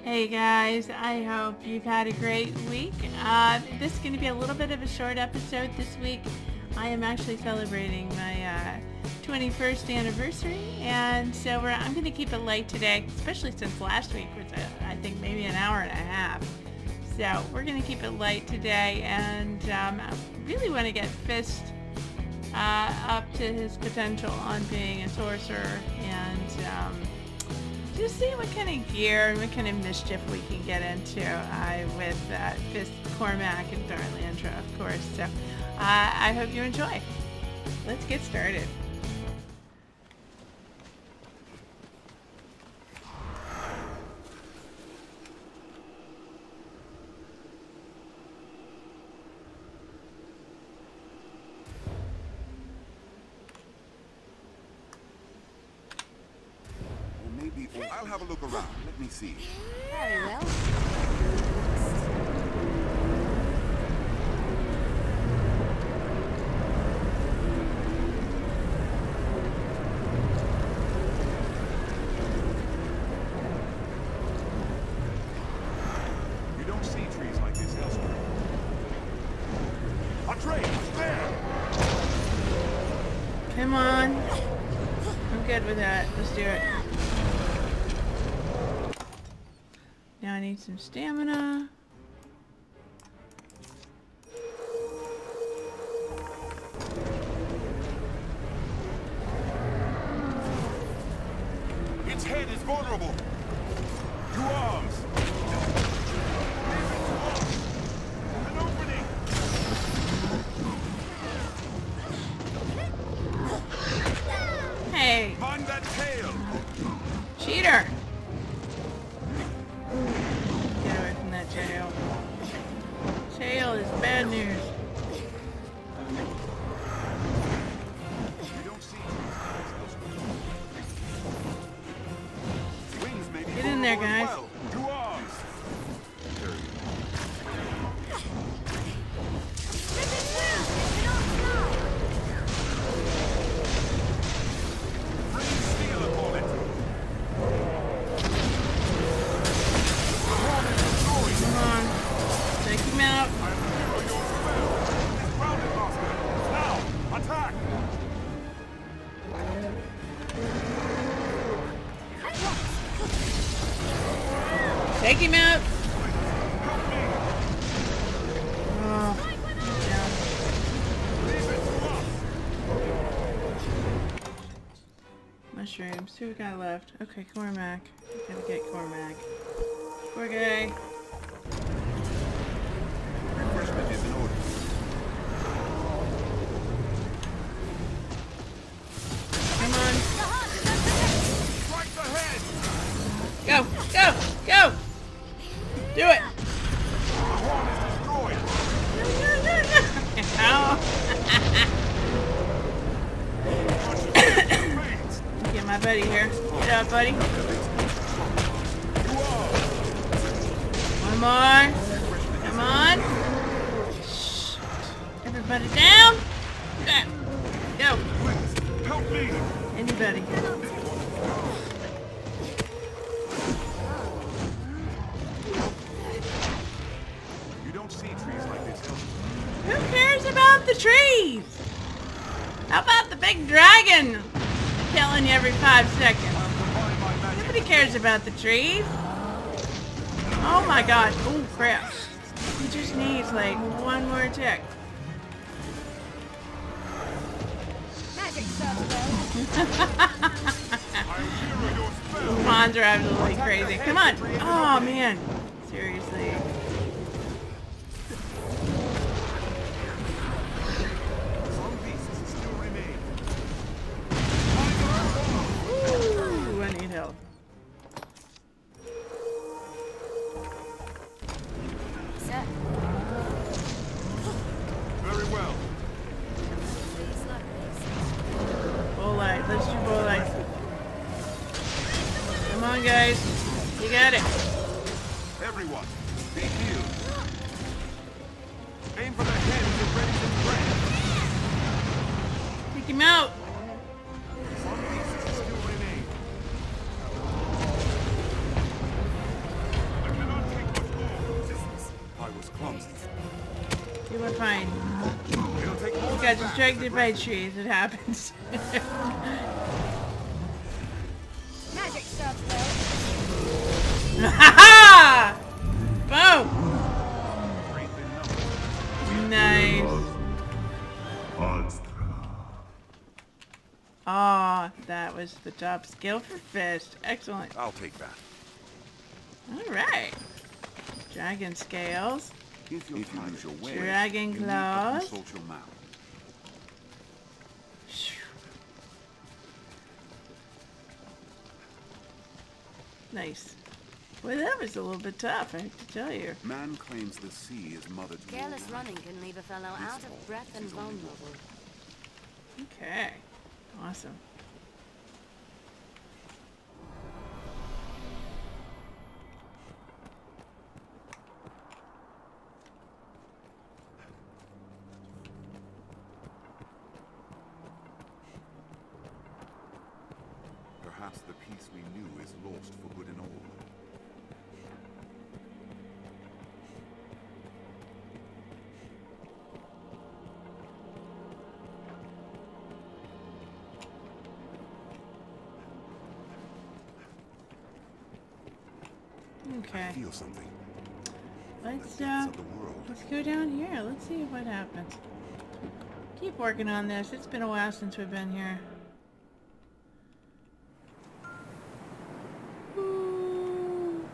Hey guys, I hope you've had a great week. This is going to be a little bit of a short episode this week. I am actually celebrating my 21st anniversary, and so I'm going to keep it light today, especially since last week was, I think, maybe an hour and a half. So we're going to keep it light today, and I really want to get Fist up to his potential on being a sorcerer, and just see what kind of gear and what kind of mischief we can get into with Fist, Cormac, and Darlandra, of course. So I hope you enjoy. Let's get started. I'll have a look around. Let me see. Very well. You don't see trees like this elsewhere. A tree! There! Come on. I'm good with that. Let's do it. Now I need some stamina. Its head is vulnerable. 2 arms. An opening. Hey! Find that tail. Cheater! Get away from that tail. Tail is bad news. You don't see trees. Wings may be Get in there, vulnerable as guys. well. 2 arms. Free steel upon it. Come on. Take him out. Now, attack! Take him out. Oh, down. Mushrooms. Who we got left? Okay, Cormac. Gotta get Cormac. Poor guy. Refreshment is in order. Come on. Strike the head! Go! Go! Go! Do it! The horn is destroyed. Ow. Veins. Get my buddy here. Get up, buddy. One more. Come on. Shh. Everybody down. Go. Help me! Anybody. You don't see trees like this elsewhere. Who cares about the trees? How about the big dragon killing you every 5 seconds? I'll combine my magic. Nobody cares about the trees. Oh my god. Oh crap. He just needs like one more tick. Magic serves well. I'll mirror your spell. Pawns are absolutely crazy. Come on. Oh man. Seriously. Some beasts still remain. Ooh, I need help. Sir, Very well. please like this. Bull light. Let's do bull light. Come on, guys. You got it. Everyone, be healed. Aim for the head as it readies its brand. Take him out. Some beasts still remain. we're fine. It'll take more We got than that. distracted by trees. It happens. Magic serves well. Ha! Boom! Strength in numbers. Nice. Oh, that was the top skill for fist. Excellent. I'll take that. Alright. Dragon scales. If you lose your way, Dragon you need to claws. consult your map. Nice. Well, that was a little bit tough, I have to tell you. Man claims the sea is mother to all Careless life. running can leave a fellow out of breath and vulnerable. Okay. Awesome. Perhaps the peace we knew is lost for good and all. Okay. I feel something. Let's The depths of the world. let's go down here. Let's see what happens. Keep working on this. It's been a while since we've been here. Ooh.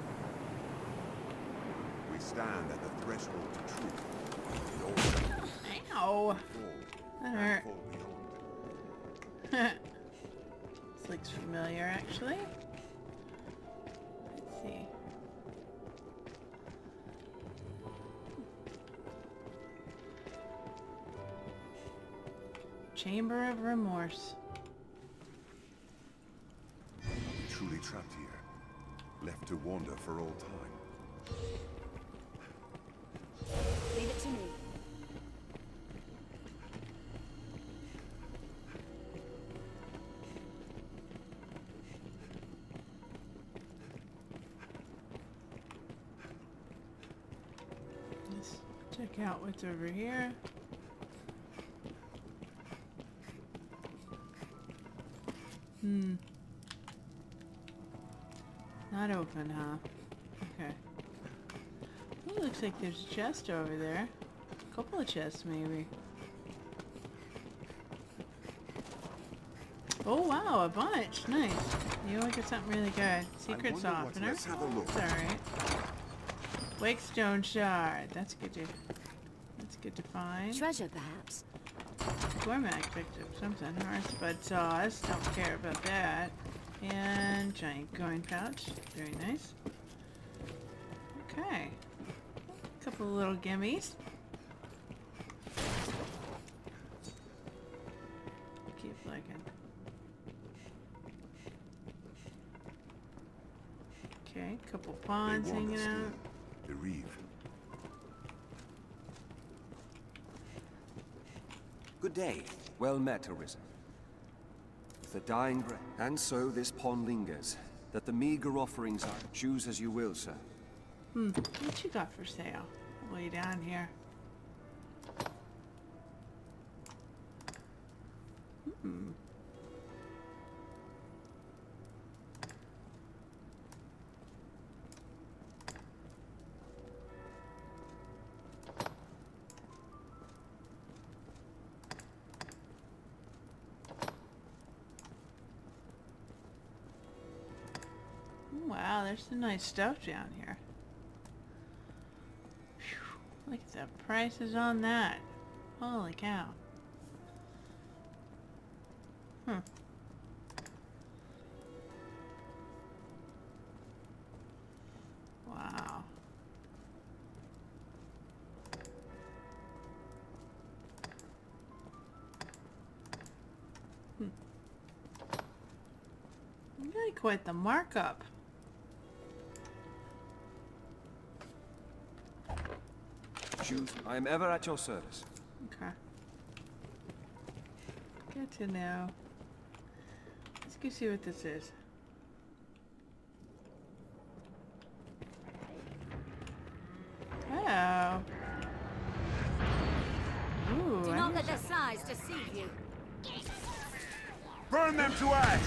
We stand at the threshold to truth. It all fall Ow. That and hurt. fall beyond. This looks familiar, actually. Let's see. Chamber of Remorse. Truly trapped here, left to wander for all time. Leave it to me. Let's check out what's over here. Not open, huh? Okay. It looks like there's a chest over there. A couple of chests, maybe. Oh, wow, a bunch. Nice. You look at something really good. Secret wonder what- softener. let's have a look. That's alright. Wakestone shard. That's good to find. Treasure, perhaps. Gormac picked up something. Hearthbud sauce. Don't care about that. And giant coin pouch. Very nice. Okay. Couple of little gimmies. Keep looking. Okay, couple pawns They warn hanging us out. to bereave. Good day. Well met, Arisen. With the dying breath. And so this pond lingers, that the meager offerings are. Choose as you will, sir. What you got for sale? Way down here. Wow, there's some nice stuff down here. Phew, look at the prices on that. Holy cow. Wow. Really quite the markup. Choose. I am ever at your service. Okay. Good to know. Let's go see what this is. Oh. must deceive you. Burn them to ash!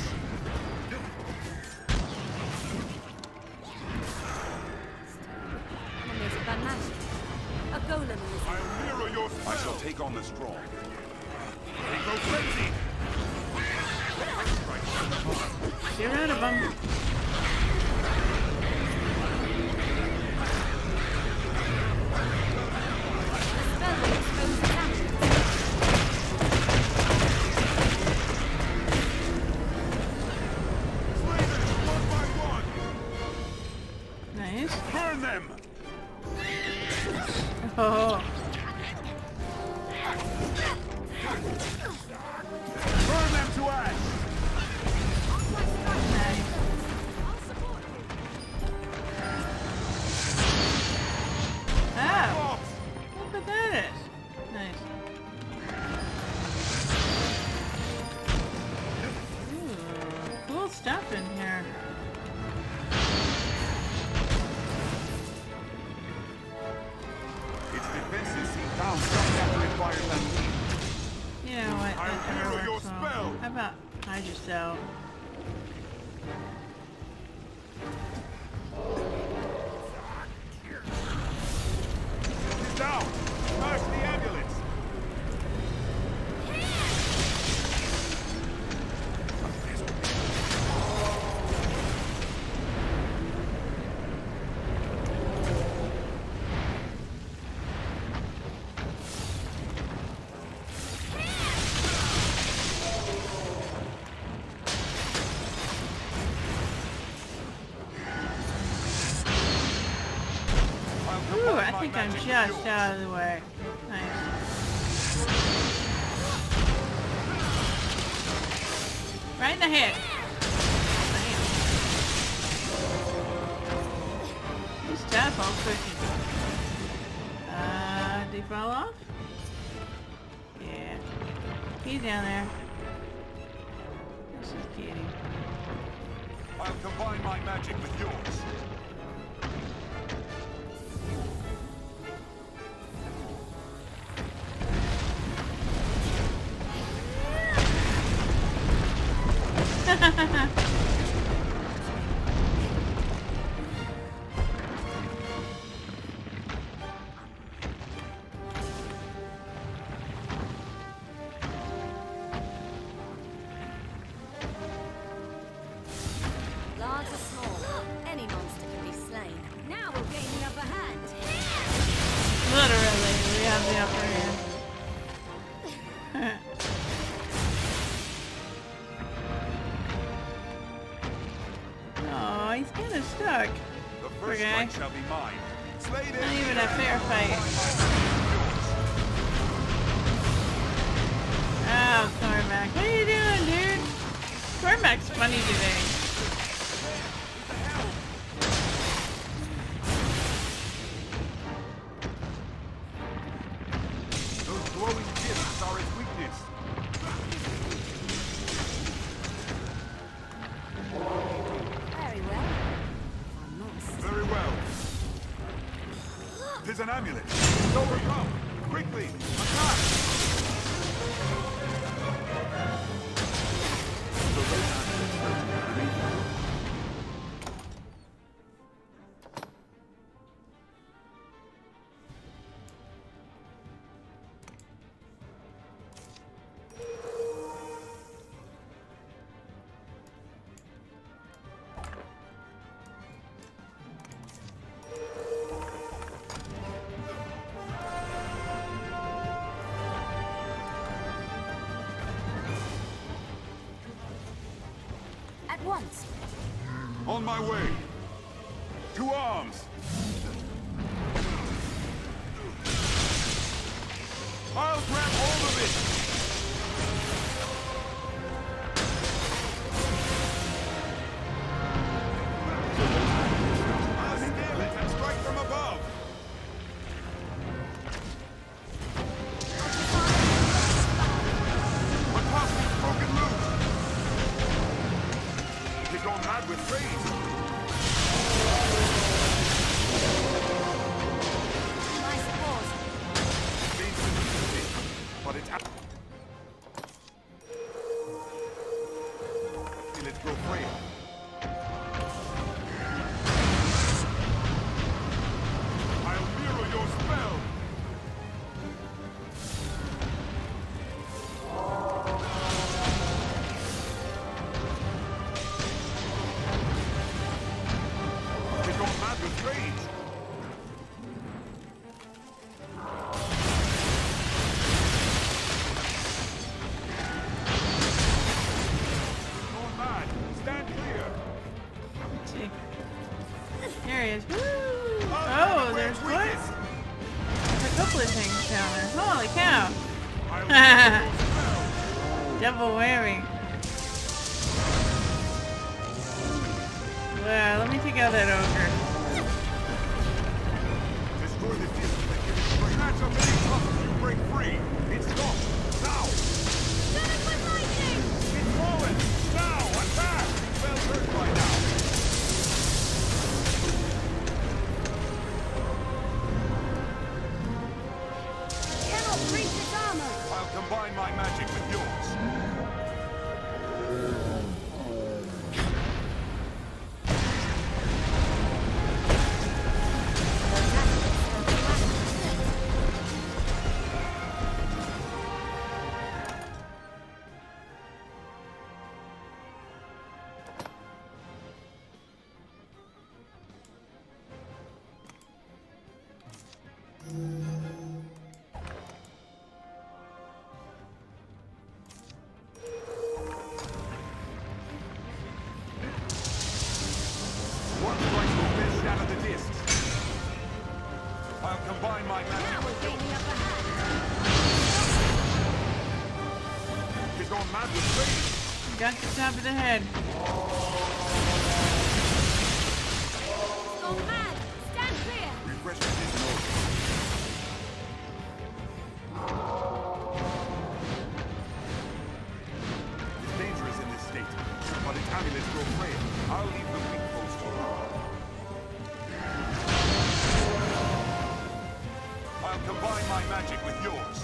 Animated by magic. A golem is I'll mirror your spell. I shall take on the strong. They go frenzy! Get rid of them. Nice. Burn them! Oh. Burn them to ash! Nice. Oh. Look at that. Nice. Ooh, cool stuff in here. Its defenses seem down. That requires them. You know what? I'll That mirror never your works well. spell. How about hide yourself? Down! Smash the ambulance! Ooh, I think I'm just out of the way. Nice. Right in the head. Bam. He's tough, all cooking. Did he fall off? Yeah. He's down there. This is kitty. I'll combine my magic with yours. Large or small, any monster can be slain. Now we'll gain the upper hand. Literally, we have the upper hand. Oh, he's kind of stuck. The Poor first guy. strike shall be mine. Slay them. Not even a fair fight. Oh, Cormac. What are you doing, dude? Cormac's funny today. Those glowing gifts are its weakness. Very well. I'm not Very well. There's an amulet. It's overcome. Quickly, attack! The red amulet. at once. On my way. To arms. I'll grab hold of it. I'll scale it and strike from above. My costume's broken loose. They've gone mad with rage. Oh, there's what? There's a couple of things down there. Holy cow! Double whammy. Well, let me take out that ogre. Destroy the disc that gives it strength. That's a many puzzles you break free. It's gone. Now! Stun it with lightning! It's fallen! Now! Attack! It's well hurt by now. Cannot breach its armor! I'll combine my magic with yours. One strike will best shatter the discs. I'll combine my Now magic we're with gaining yours. upper hand! He's gone mad with rage. Got the top of the head. It's gone mad! Stand clear! Refreshment is in order. It's dangerous in this state, but its amulets grow frail. I'll leave the weak foes to you. I'll combine my magic with yours.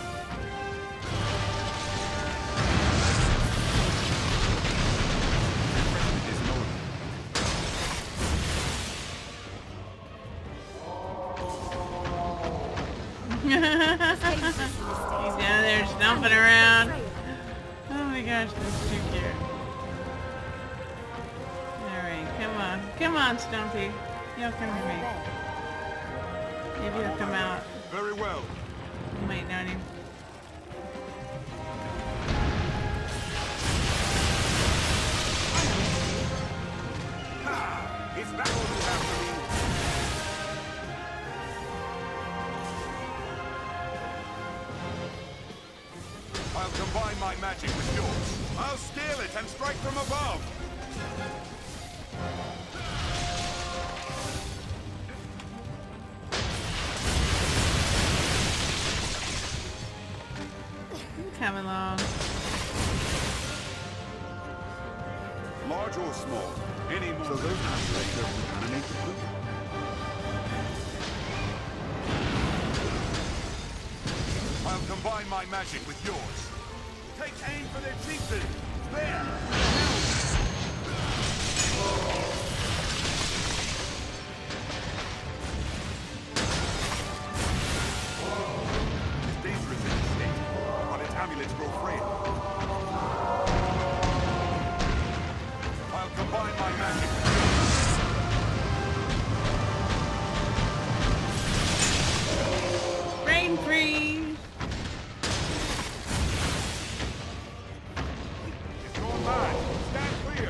Refreshment is in order. He's down there stomping around. Oh my gosh, that's too cute. Alright, come on. Come on, Stumpy. You'll come to me. Maybe he'll come out. Very well. You might not even. Is that all you have for me? I'll combine my magic with yours. I'll scale it and strike from above. Come along. Large or small, any more. So those amulets don't contaminate the food. I'll combine my magic with yours. Take aim for their chieftain. There. It's dangerous in this state, but its amulets grow frail. I'll combine my magic with yours. Rain freeze! It's going mad. Stand clear.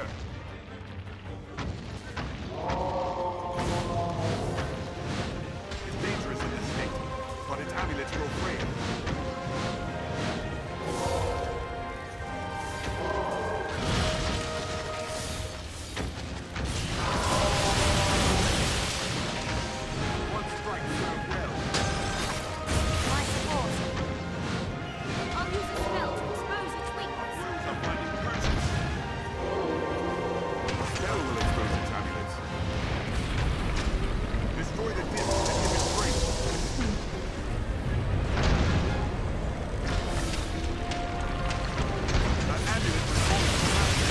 It's dangerous in this state, but its amulets grow frail. One strike served well. My support! I'll use a spell to expose its weakness! Runes are finding purchase. A spell will expose its amulets. Destroy the disc and give it strength. That amulet responds to magic.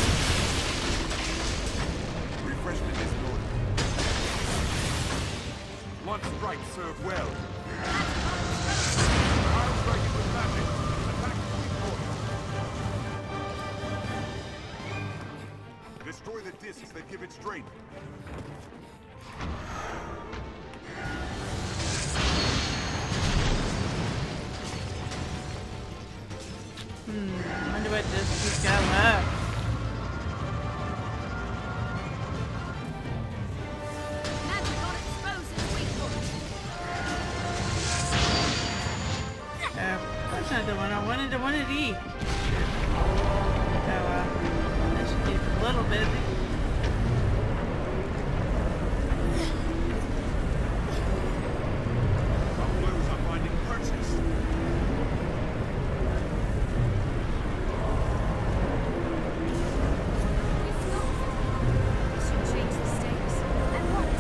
Refreshment is in order. One strike served well. I'll strike it with magic. Attack the weak point. Destroy the discs that give it strength. Wonder what this has got left. Magic on expose its weak not the one I wanted. I wanted E. So, that should keep a little busy. Our blues are finding purchase. It's not. We should change the stakes. At once.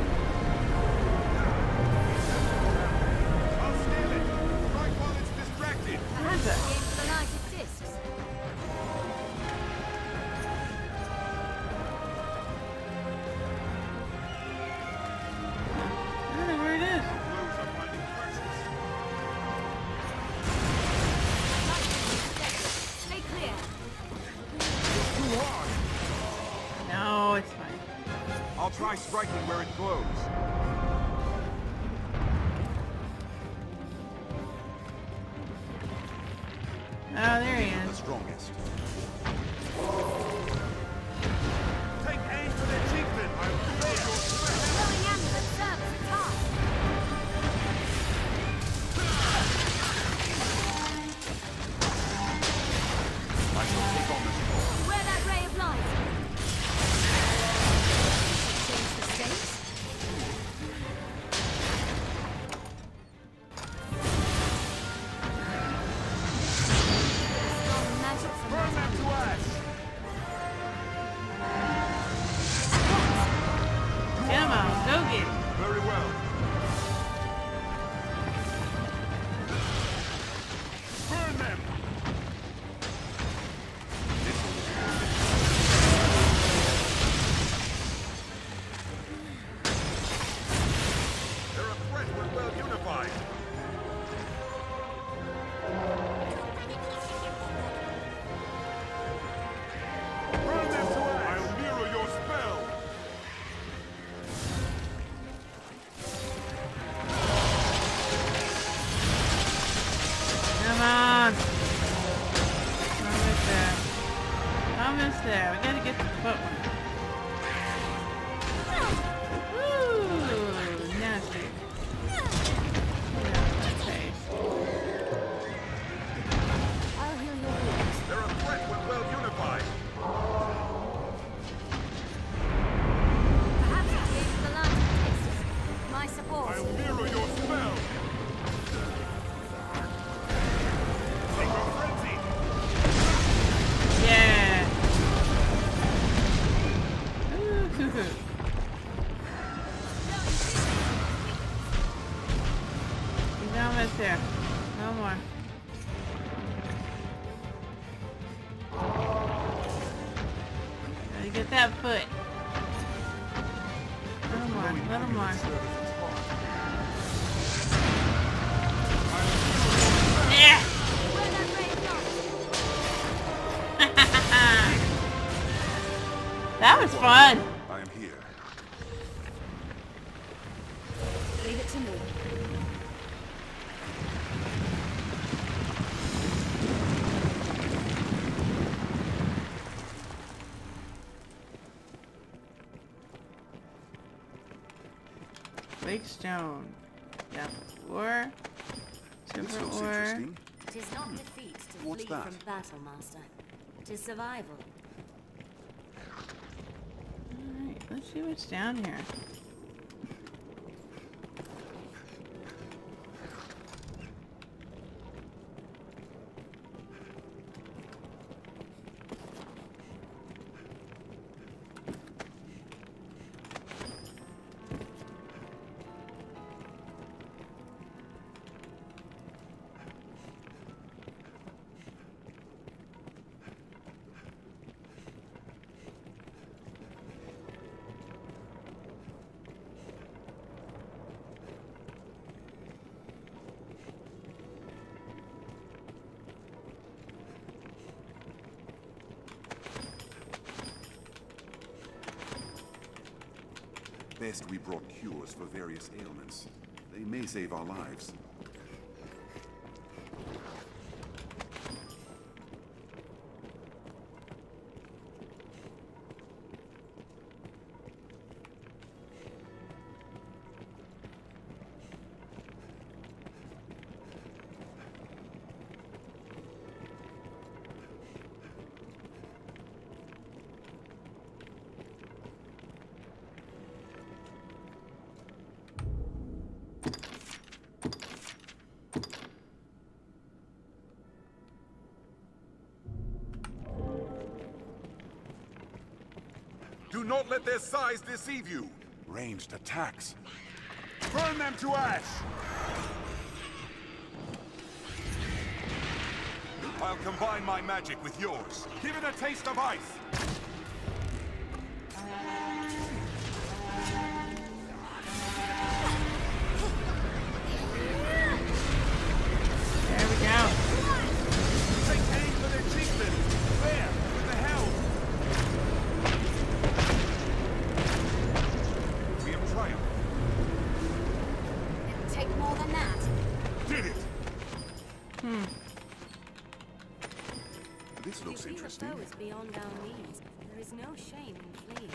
I'll steal it. Right while it's distracted. Perhaps we aim for the lighted discs. I don't know where it is. Our blues are finding purchase. Stay clear. Too hard. No, it's fine. I'll try striking where it glows. Oh, there he The is. strongest. Take aim for the achievement. I'll feel your sweat. Throwing ambulance service at time. I shall take on this role. Where that ray of light. Change the stakes. Strong magic from Burn that them to ash. Come on, go get it. Very well. Burn them. They're a threat when well unified. Burn them to ash. I'll mirror your spell. Come on. Almost there. Almost there. We gotta get the footwork. Ooh, nasty. Yeah, okay. I'll heal your wounds. They're a threat when well unified. Perhaps we aim for the lighted discs. My support. I'll mirror your spell. Take a frenzy. Yeah. Ooh. He's almost there. No more. Gotta get that foot. Little more, little more. Yeah! Where that ray of light. That was fun. I am here. Leave it to me. Lake Stone. Got ore. This Silver looks ore. interesting. It is not defeat to What's flee that? from battle, Master. It is survival. Alright, let's see what's down here. Best we brought cures for various ailments. They may save our lives. not let their size deceive you. Ranged attacks. Burn them to ash! I'll combine my magic with yours. Give it a taste of ice! There we go. Take aim for their chieftain! There, with the helm! We have triumphed. It'll take more than that. Did it! This looks Defeat interesting. the foe is beyond our means. There is no shame in fleeing.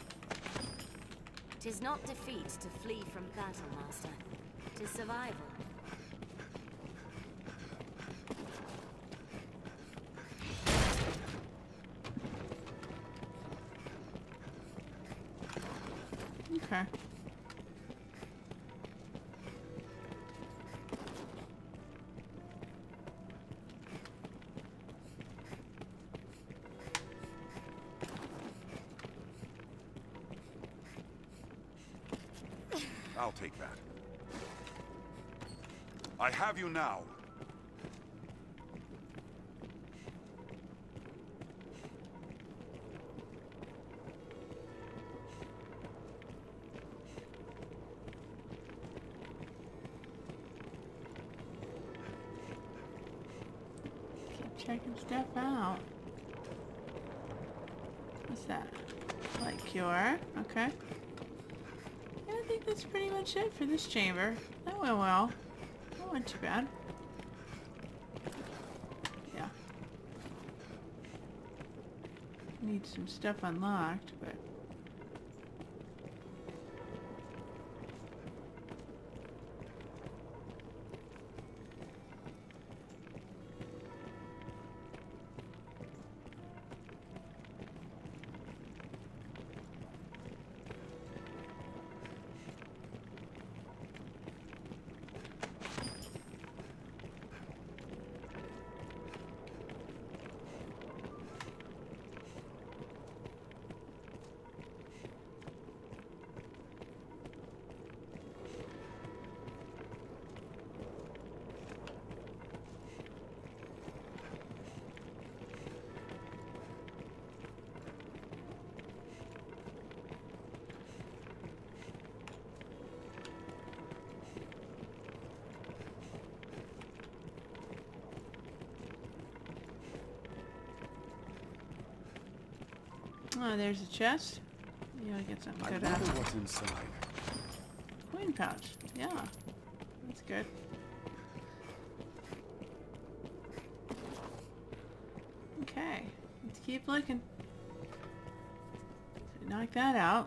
'Tis not defeat to flee from battle, Master. 'Tis survival. Okay. I'll take that. I have you now. Keep checking stuff out. What's that? Light cure. Okay. Yeah, I think that's pretty much it for this chamber. That went well. That went too bad. Yeah. Need some stuff unlocked, but... Oh, there's a chest. You gotta get something I good wonder out. what's inside. Coin pouch. Yeah. That's good. Okay. Let's keep looking. So knock that out.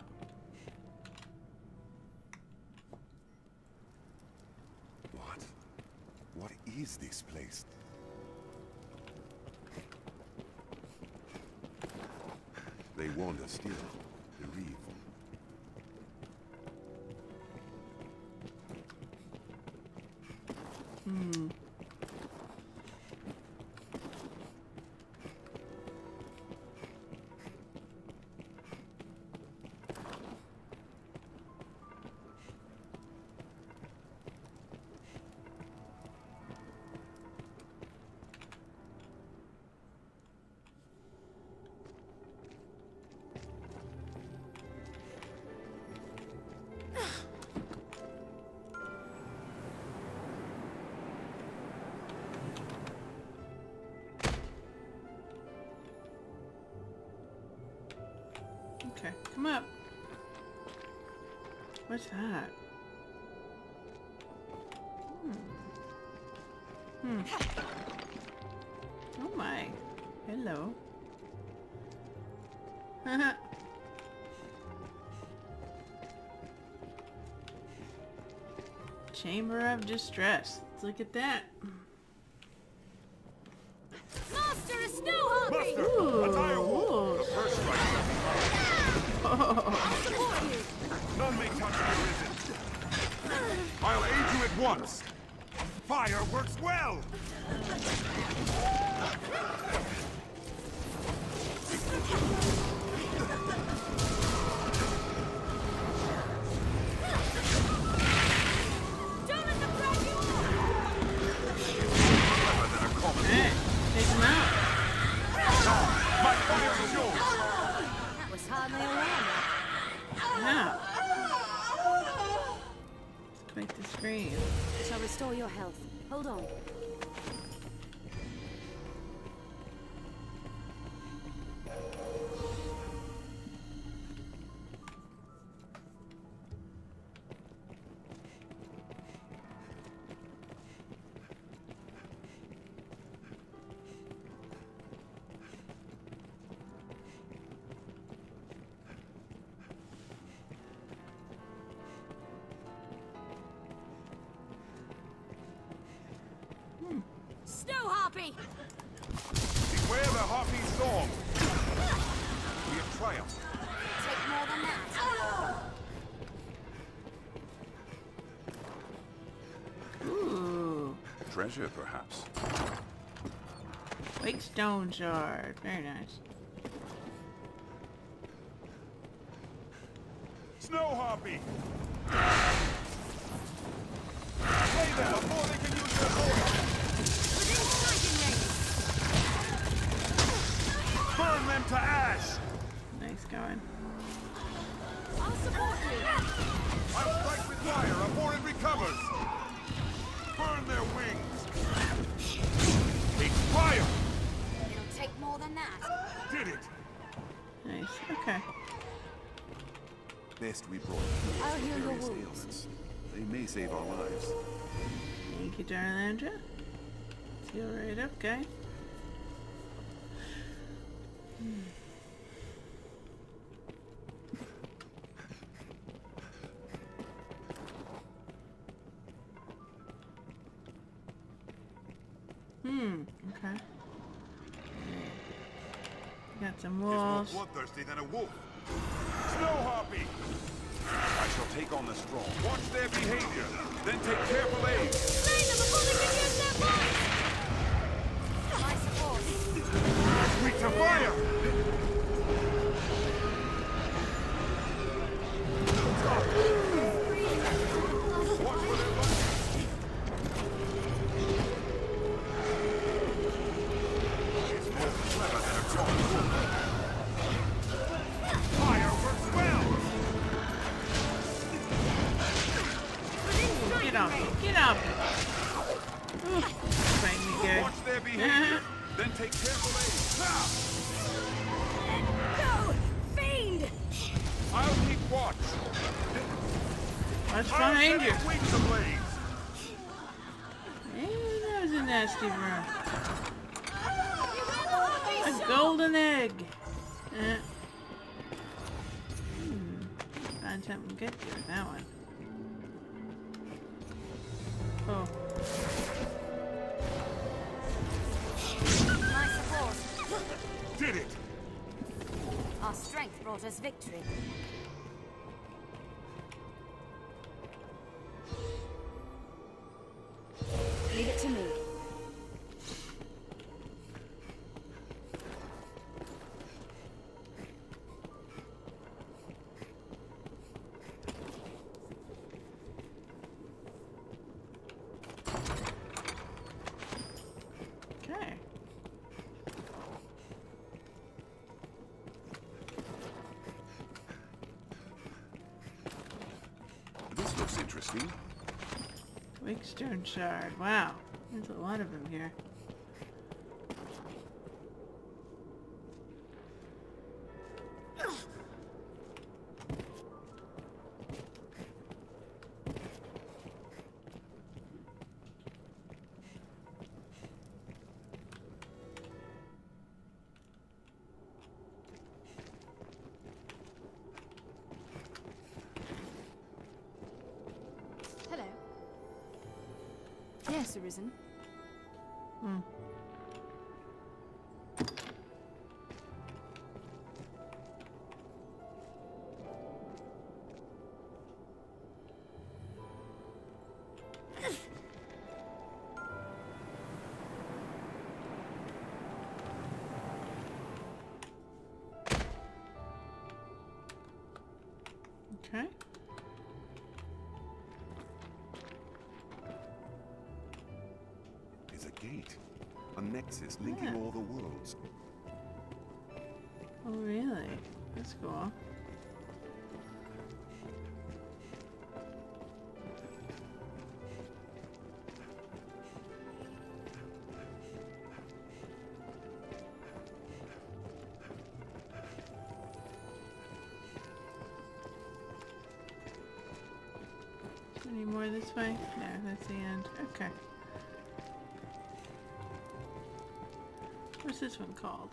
What is this place? They wander still, bereaved. Okay, come up. What's that? Oh my. Hello. Chamber of Distress. Let's look at that. Master is snow hungry! Buster! A dire wolf! Ooh. The first strike shall be hard. I'll support you! None may touch the arisen. I'll aid you at once. Fire works well! Quite the scream. I shall restore your health. Hold on. Snow Harpy! Beware the Harpy storm! We have triumphed. Take more than that. Ooh. Treasure, perhaps. Wake stone shard. Very nice. Snow Harpy! Slay them before they can use their sword! Within striking range! Burn them to ash! Nice going. I'll support you! I'll strike with fire before it recovers! Burn their wings! Take fire! It'll take more than that. Did it! Nice. Okay. Best we brought I'll heal your various wounds. ailments. They may save our lives. Thank you, Darlandra. Heal right up, guy. Okay. Got some Is wolves. more bloodthirsty than a wolf. Snow Harpy! I shall take on the strong. Watch their behavior, then take careful aim. Slay them before they can use their voice! My support. Weak to fire! Watch for their luck. It's more clever than a strong wolf. Fire works well! Within Get up! striking range! Get up! Ooh, fight me good. Watch their behavior, then take careful aim. Go! Fiend! I'll keep watch. What's I'll behind set you? its wings ablaze. Hey, that was a nasty run. Beware the Harpies! A golden egg. Find something good here with that one. Oh. My support. Did it! Our strength brought us victory. Leave it to me. Okay. This looks interesting. Wake stone shard. Wow. There's a lot of them here. Hello. Yes, Arisen. Okay. There's a gate. A nexus linking Yeah. all the worlds. Oh, really? That's cool. Any more this way? No, that's the end. Okay. What's this one called?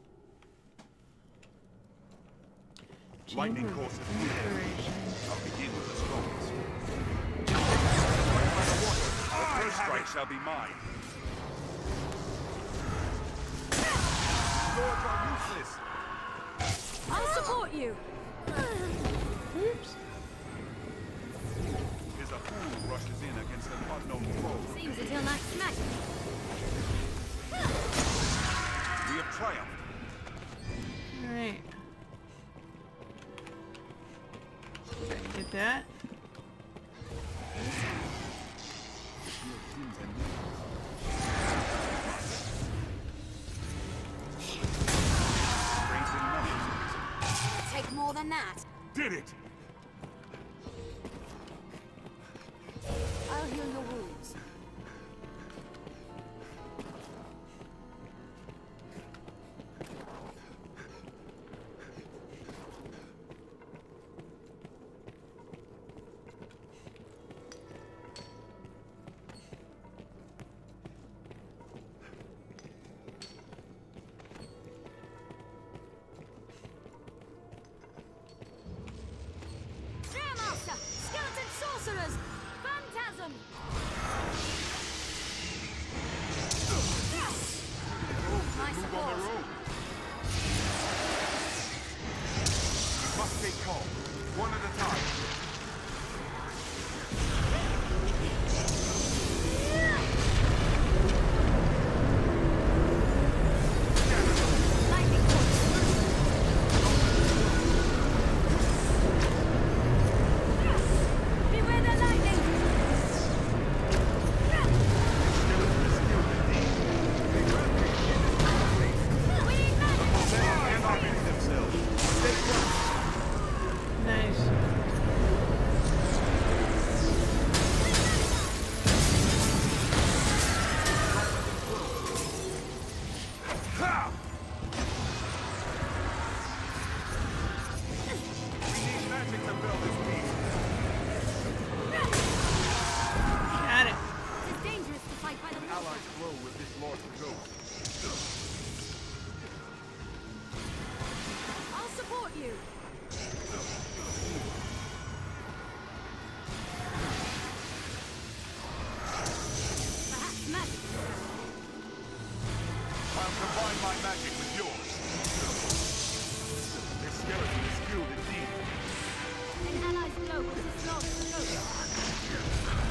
Lightning Chamber of course is Inspiration. I'll begin with the strongest. The first strike shall be mine. Swords are useless. I'll support you. Oops. Is a fool who rushes in against an unknown foe. Seems that he'll not smash me. We have triumphed. Alright. Get that. Strength in numbers. Take more than that. Did it! I'll heal your wounds. Master! Skeleton sorcerers! Phantasm! My Move on support. their own. We must take calm. One at a time. Lightning bolt. Beware the lightning! We need magic! And arming themselves. Stay close. Nice. Ha! We need magic to build this beast. Got it. It is dangerous to fight by the water. Allies flow with this Lord Ghost. I'll support you. Perhaps magic. I'll combine my magic with yours. This skeleton is skilled indeed. An ally's blow will dislodge the ghost.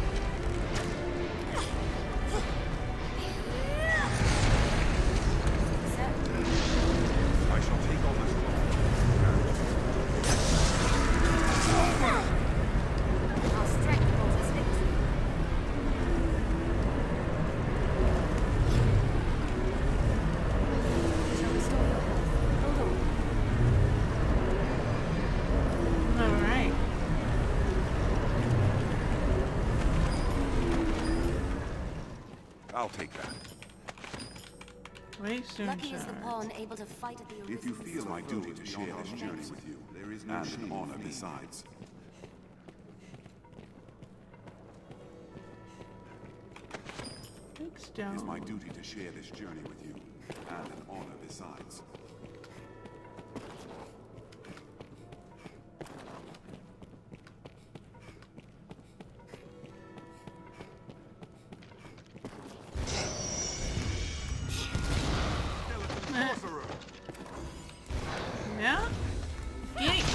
I shall take all this Our strength brought us victory. We shall restore your health. Hold on. Alright. I'll take that. Wait, soon, Lucky is the sir. pawn able to fight at the If you arisen feel sword. my duty to share this journey with you, there is no shame honor besides. Big It stone. is my duty to share this journey with you, and an honor besides. sorcerer. Yeah? Yeet.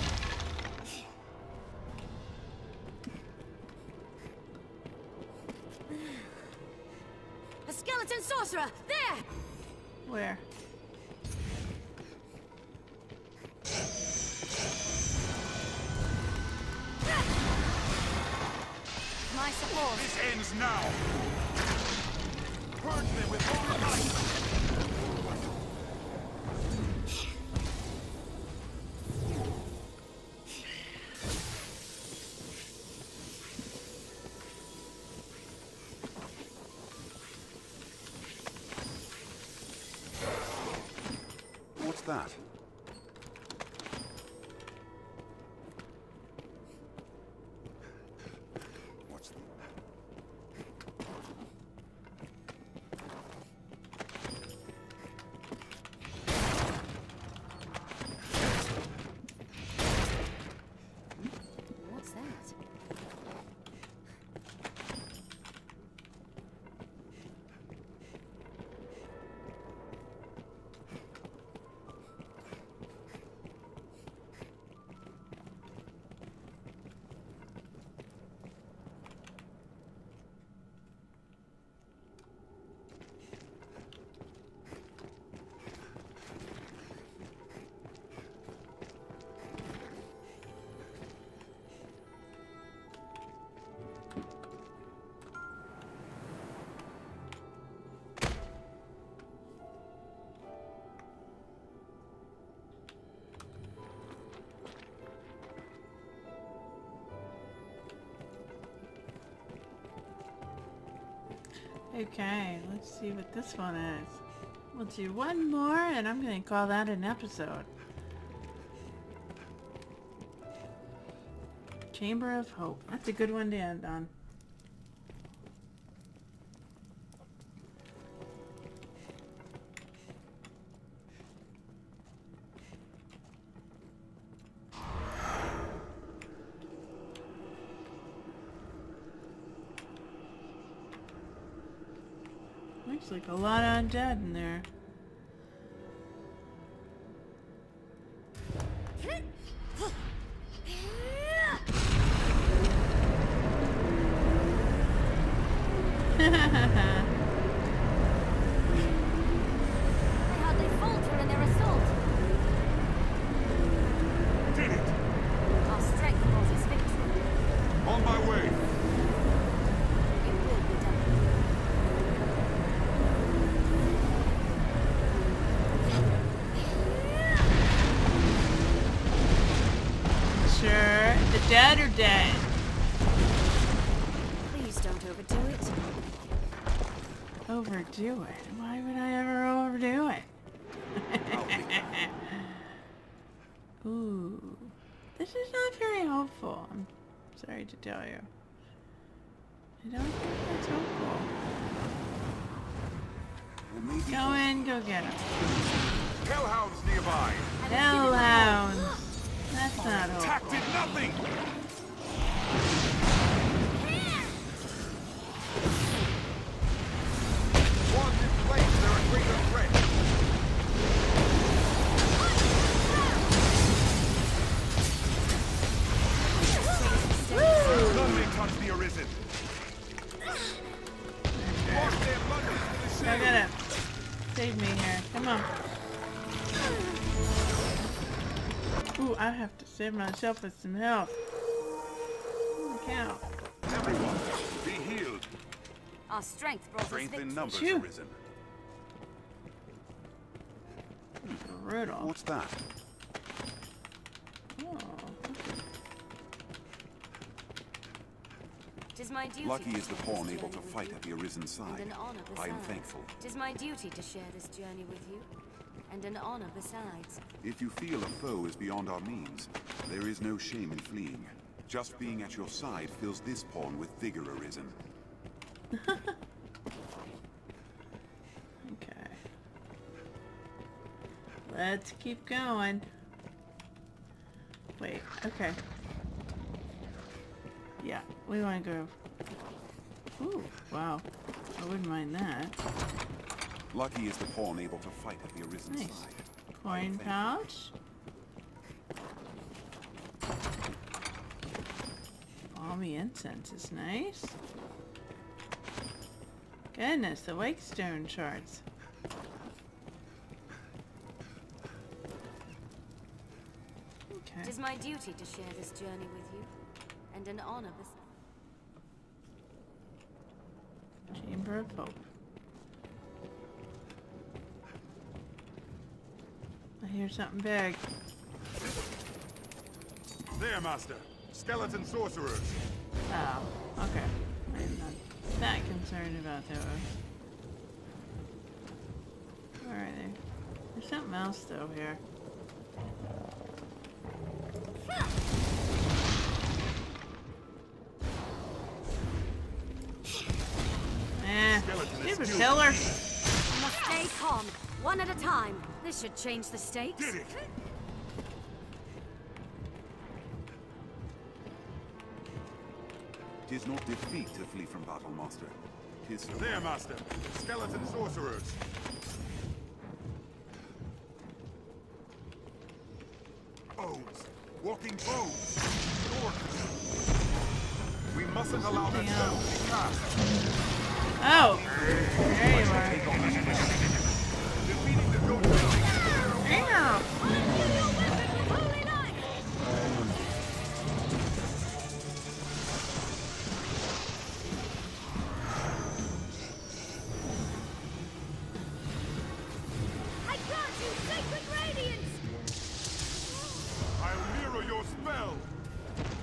A skeleton sorcerer! There! Where? My support. This ends now. Purge them with all your might. What's that? Okay, let's see what this one is. We'll do one more and I'm going to call that an episode. Chamber of Hope. That's a good one to end on. Looks like a lot of undead in there. They hardly falter in their assault. Did it! Our strength brought us victory. On my way! It will be done. Sure, the dead are dead. Please don't overdo it. Overdo it? Why would I ever overdo it? Ooh, this is not very hopeful. I'm sorry to tell you. I don't think that's hopeful. Go in, go get him. Hellhounds nearby! Hellhounds! That's not Attack hopeful. did nothing! Once in place, they're a greater threat. None may touch the Arisen. Force their lunges to the Go shield. get him. Save me here. Come on. Ooh, I have to save myself with some health. Holy cow. Everyone, be healed. Our strength brought us Strength victory. in numbers Phew. arisen. Brutal. What's that? Oh. Tis my duty Lucky to is the share pawn this able to journey with fight you, at the Arisen's and side. an honor I am besides. thankful. Tis my duty to share this journey with you, and an honor besides. If you feel a foe is beyond our means, there is no shame in fleeing. Just being at your side fills this pawn with vigor, Arisen. Okay. Let's keep going. Wait, okay. Yeah, we want to go. Ooh, wow. I wouldn't mind that. Lucky is the pawn able to fight at the Arisen's Nice. side. Coin pouch. Balmy incense is nice. Goodness, the Wakestone shards. Okay. Tis my duty to share this journey with you, and an honor besides. Chamber of Hope. I hear something big. There, Master. Skeleton sorcerers. Oh, okay. I'm not that concerned about those. Where are they? There's something else though here. Stupid pillar. We must stay calm, one at a time. This should change the stakes. Did it! Tis not defeat to flee from battle, Master. Tis There, Master. Skeleton sorcerers. Bones. Walking bones. Orcs. We mustn't allow that spell to be cast. Oh, there you are. Defeating the Dogma. Ow. I grant you sacred radiance! I'll mirror your spell.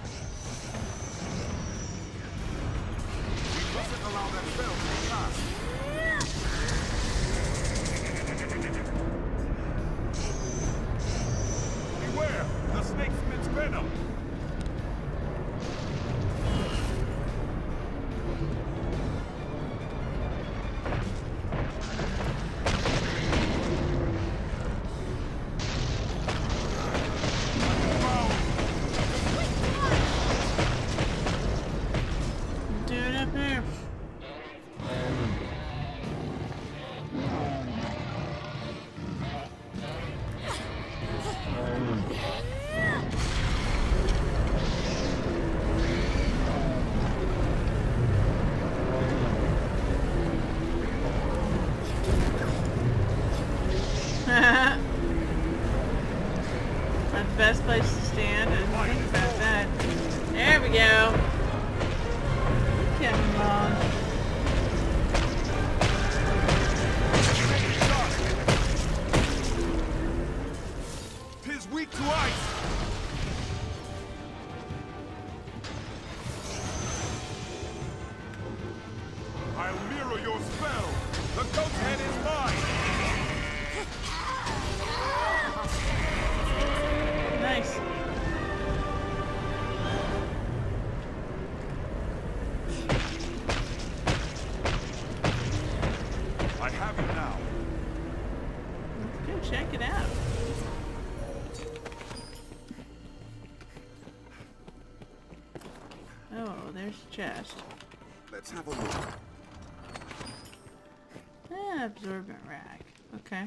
We mustn't allow that spell to be cast. Not the best place to stand. I didn't think about that. There we go. Come on. 'Tis weak to ice. I'll mirror your spell. The goat's head is mine. Nice. I have it now. Let's go check it out. Oh, there's a chest. Let's have a look. Absorbent rack. Okay.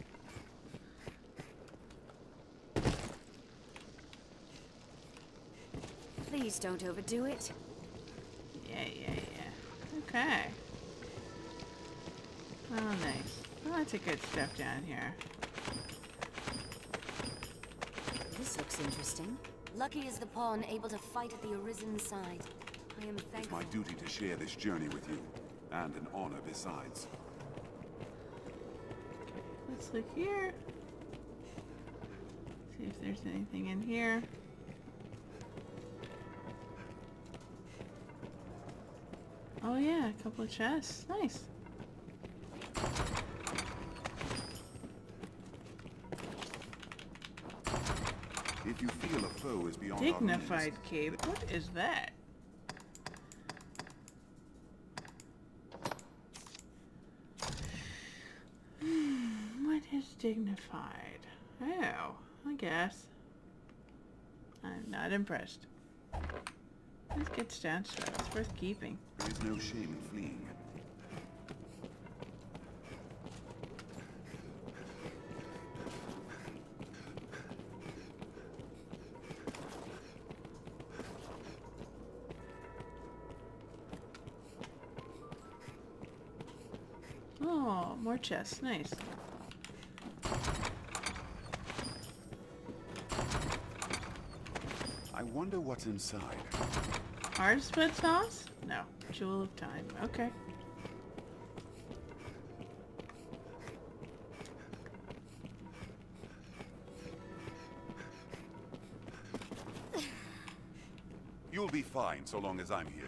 Please don't overdo it. Yeah. Okay. Oh, nice. Lots of good stuff down here. This looks interesting. Lucky is the pawn able to fight at the Arisen's side. I am It's thankful. my duty to share this journey with you, and an honor besides. Okay, let's look here. See if there's anything in here. Oh yeah, a couple of chests. Nice. If you feel a foe is beyond Dignified our cape. What is that? What is dignified? Oh, I guess. I'm not impressed. Let's get stone stuff. It's worth keeping. there is no shame in fleeing. Oh, more chests. Nice. I wonder what's inside. Hard split sauce? No. Jewel of time. Okay. You'll be fine so long as I'm here.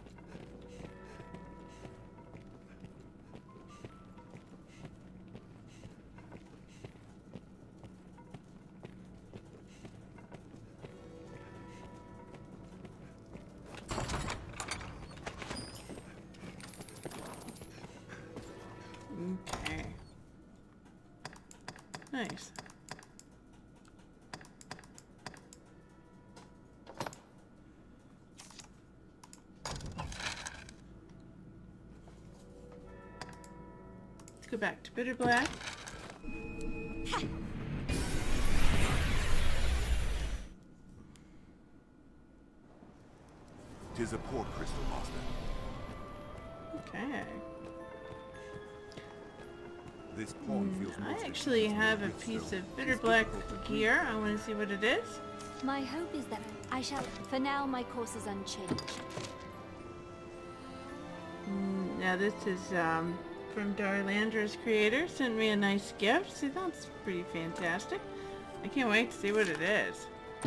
Okay. Nice. Let's go back to Bitter Black. Tis a port crystal, Master. Okay. This pawn feels I most actually akin to have a Rift piece Stone. of Bitter It's Black difficult to gear. I want to see what it is. My hope is that I shall. For now, my course is unchanged. Now this is from Darlandra's creator. Sent me a nice gift. See, that's pretty fantastic. I can't wait to see what it is.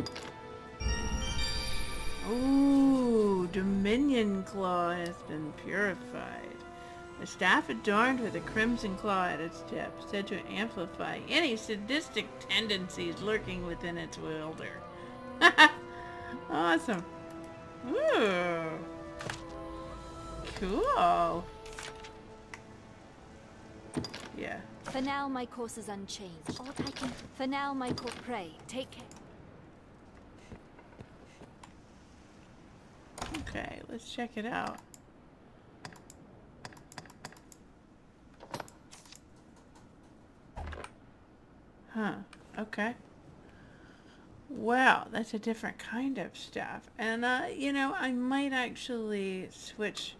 Ooh, Dominion Claw has been purified. A staff adorned with a crimson claw at its tip, said to amplify any sadistic tendencies lurking within its wielder. Awesome. Ooh. Cool. Yeah. For now, my course is unchanged. All I can. For now, my course. Pray, take care. Okay, let's check it out. Huh. Okay. Wow, that's a different kind of staff. And, you know, I might actually switch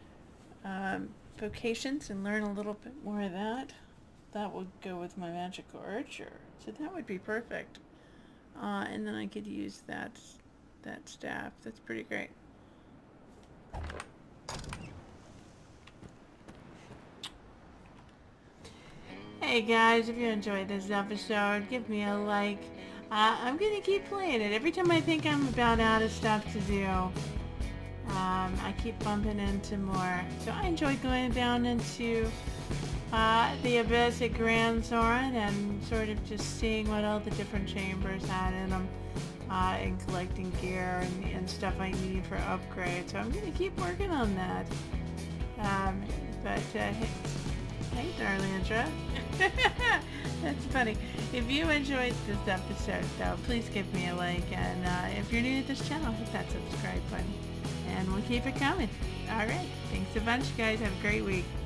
vocations and learn a little bit more of that. That would go with my magical archer. So that would be perfect. And then I could use that staff. That's pretty great. Hey guys, if you enjoyed this episode, give me a like. I'm going to keep playing it. Every time I think I'm about out of stuff to do, I keep bumping into more. So I enjoyed going down into the abyss at Gran Soren and sort of just seeing what all the different chambers had in them, and collecting gear and stuff I need for upgrades. So I'm going to keep working on that. Hey, Darlandra. That's funny. If you enjoyed this episode, though, please give me a like. And if you're new to this channel, hit that subscribe button. And we'll keep it coming. Alright. Thanks a bunch, guys. Have a great week.